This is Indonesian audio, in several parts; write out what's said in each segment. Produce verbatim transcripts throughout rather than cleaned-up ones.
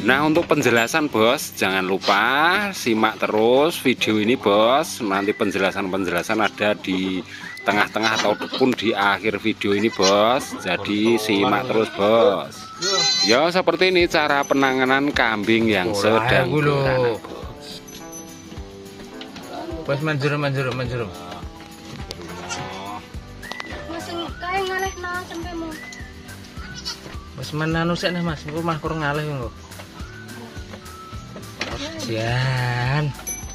Nah, untuk penjelasan bos, jangan lupa simak terus video ini bos. Nanti penjelasan-penjelasan ada di tengah-tengah ataupun di akhir video ini bos. Jadi simak terus bos. Ya seperti ini cara penanganan kambing yang sedang beranak bos. Bos manjur manjur manjur. Bos mana nusek nih mas, aku mah kurang ngalih kok. Jan.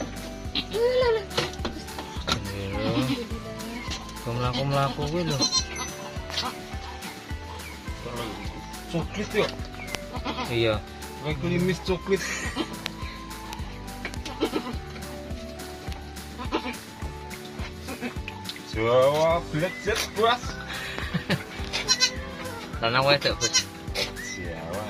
Kau melaku melaku gue loh. Coklat ya? Iya. Kayak klimis coklat. Jawa belajar bos. Lanang wedok bos. Jawa.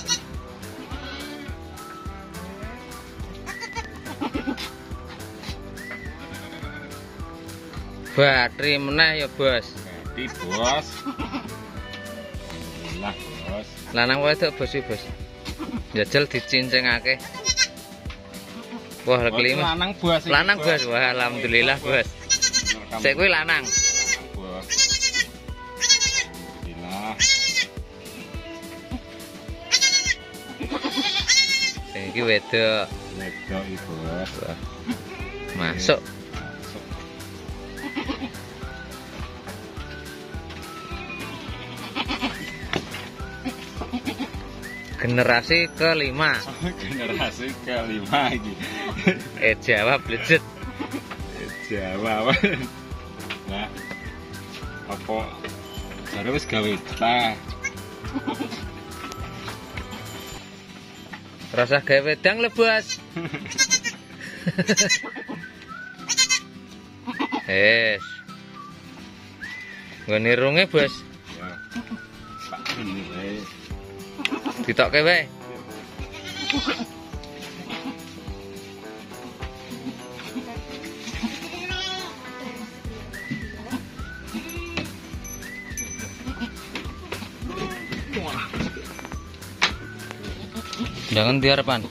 Bateri meneh ya bos. Di bos. Lah bos. Lanang wedok bos bos. Jajal dicincengake. Wah kelima. Lanang bos. Lanang bos. Wah alhamdulillah bos. Sik kuwi lanang. Bos. Alhamdulillah. Sing iki wedok. Wedok iki bos. Masuk. Generasi kelima. Generasi kelima iki. Eh Jawa blejet. Jawa. Nah. Apa jare wis gawe teh. Rasa gawe wedang le bos. Es. Ngene runge bos. Ya. Pak ini wae. Ditokke wae. Jangan diharapkan.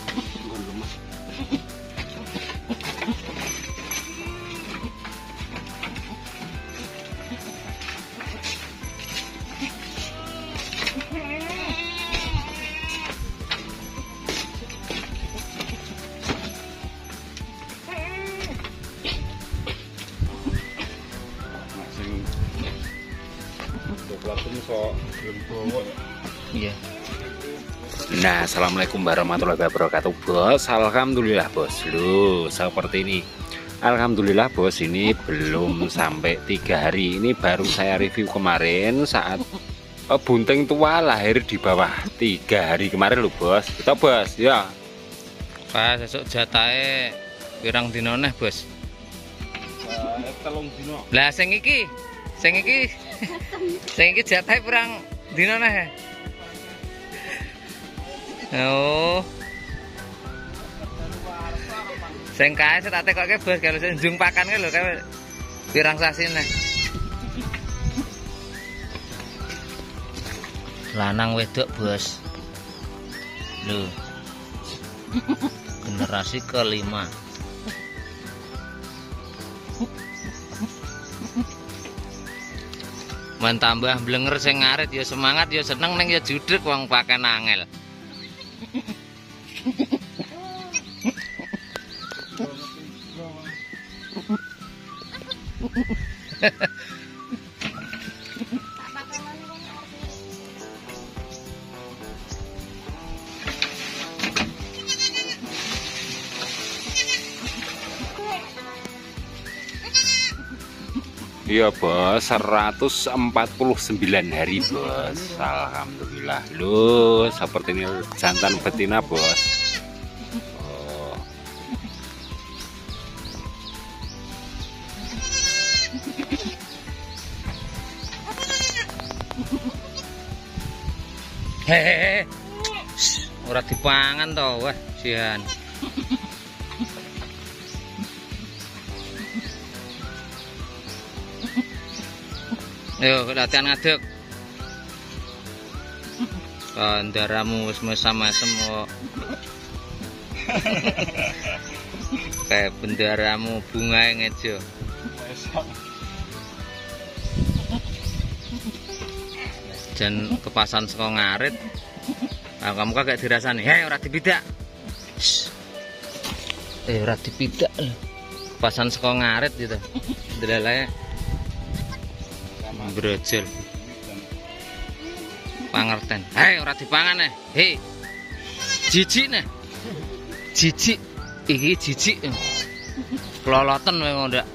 Iya. Nah, assalamualaikum warahmatullahi wabarakatuh bos. Alhamdulillah bos. Loh, seperti ini. Alhamdulillah bos, ini belum sampai tiga hari. Ini baru saya review kemarin saat oh, bunting tua lahir di bawah tiga hari kemarin loh bos. Kita bos ya. Pas esuk jatahe pirang dino neh bos? Telung dino. Lah sing iki, sing iki, sing iki jatahe pirang dino neh? Oh. Sing kae tak tekoke bos, kalau sing njung pakan ke lho kae pirang sasine. Lanang wedok bos. Lho. Generasi kelima. Man tambah blenger sing ngarit ya semangat ya seneng ning ya judrek wong pakan angel. Iya bos, seratus empat puluh sembilan hari bos. Alhamdulillah. Loh, seperti ini jantan betina bos. Oh. Hehehe. Ora dipangan to, wah, sian. Ayo latihan ngadeg. Kandaramu wis mesam-mesem kok. Kayak bendaramu bunga ngejo. Jan kepasan saka ngarit. Nah, kamu kagak dirasani. Hei, ora dipidak. Eh, ora dipidak. Kepasan saka ngarit gitu. Delalae brojol. Pangerten. Hei, ora dipangan eh. Hei. Jijik neh. Jijik. Iki jijik. Kloloten kowe ngondak.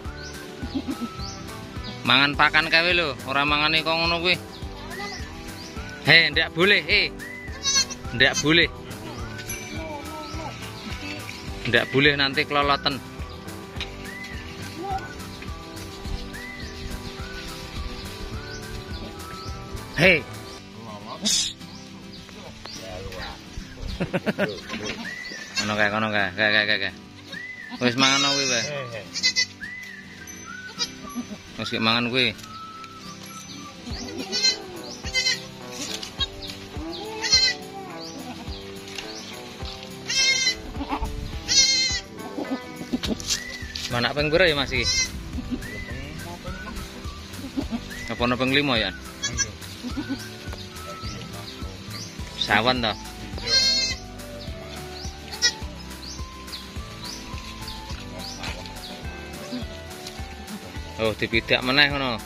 Mangan pakan kae lho, ora mangane kok ngono kuwi. Hei, ndak boleh, eh. Ndak boleh. Ndak boleh nanti keloloten. Hei. Ono kae, ono kae, kae kae kae. Wis mangan kuwi wae. Wis mangan kuwi. Mana ping pira ya Mas iki? Apa ono ping lima ya? Sawan to. Oh, dipidak meneh ngono.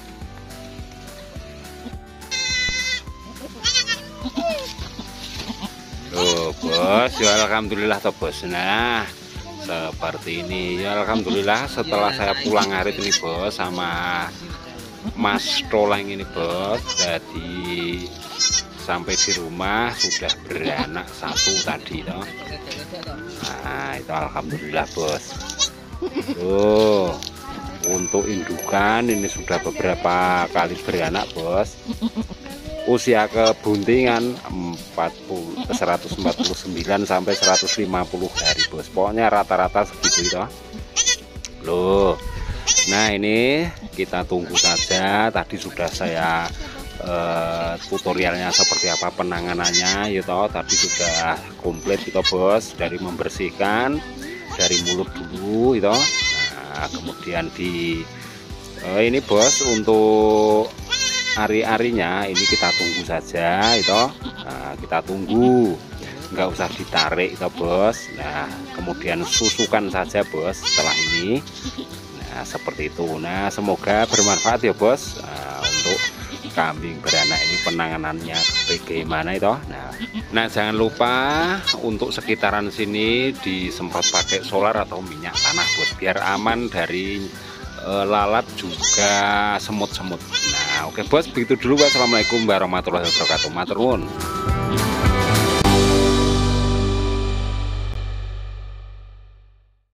Loh, Bos, ya alhamdulillah toh, Bos. Nah, seperti ini ya alhamdulillah setelah saya pulang ngarit ini, Bos, sama Mas Toleng ini, Bos. Jadi sampai di rumah sudah beranak satu tadi toh. Nah, itu alhamdulillah, Bos. Tuh, untuk indukan ini sudah beberapa kali beranak, Bos. Usia kebuntingan seratus empat puluh sembilan sampai seratus lima puluh hari, Bos. Pokoknya rata-rata segitu itu. Loh. Nah, ini kita tunggu saja. Tadi sudah saya eh, tutorialnya seperti apa penanganannya gitu. Tadi sudah komplit gitu, Bos, dari membersihkan dari mulut dulu itu. Nah, kemudian di eh, ini, Bos, untuk ari-arinya ini kita tunggu saja itu. Nah, kita tunggu, nggak usah ditarik itu, Bos. Nah, kemudian susukan saja, Bos, setelah ini. Nah, seperti itu. Nah, semoga bermanfaat ya, Bos. Nah, untuk kambing beranak ini penanganannya bagaimana itu. Nah, nah jangan lupa untuk sekitaran sini disemprot pakai solar atau minyak tanah, Bos, biar aman dari lalat juga semut-semut. Nah, oke, Bos, begitu dulu. Wassalamualaikum warahmatullahi wabarakatuh. Matur nuwun.